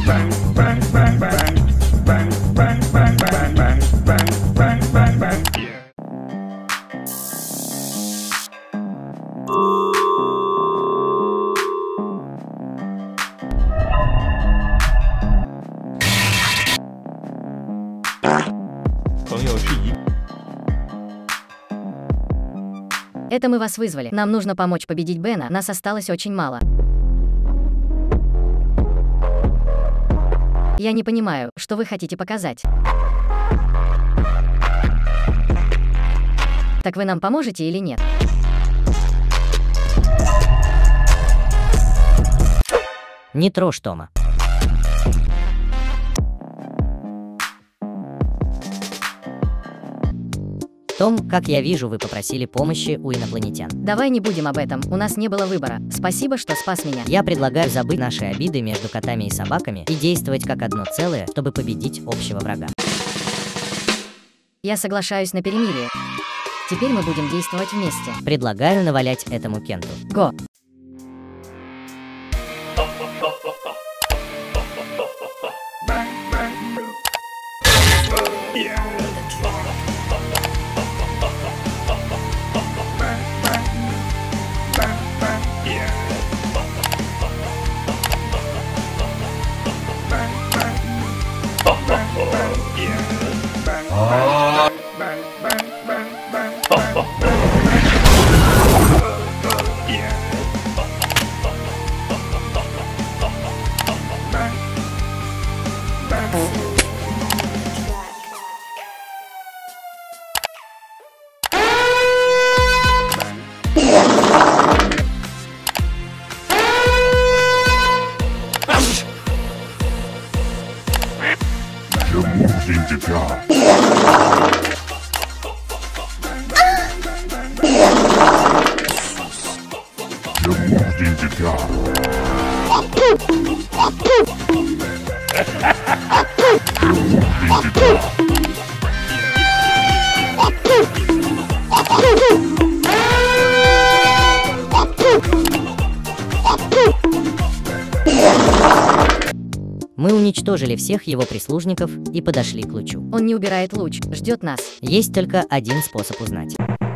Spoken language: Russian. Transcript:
Это мы вас вызвали. Нам нужно помочь победить Бена. Нас осталось очень мало. Я не понимаю, что вы хотите показать. Так вы нам поможете или нет? Не трожь Тома. Том, как я вижу, вы попросили помощи у инопланетян. Давай не будем об этом, у нас не было выбора. Спасибо, что спас меня. Я предлагаю забыть наши обиды между котами и собаками и действовать как одно целое, чтобы победить общего врага. Я соглашаюсь на перемирие. Теперь мы будем действовать вместе. Предлагаю навалять этому Кенту. Го! Мы уничтожили всех его прислужников и подошли к лучу. Он не убирает луч, ждет нас. Есть только один способ узнать.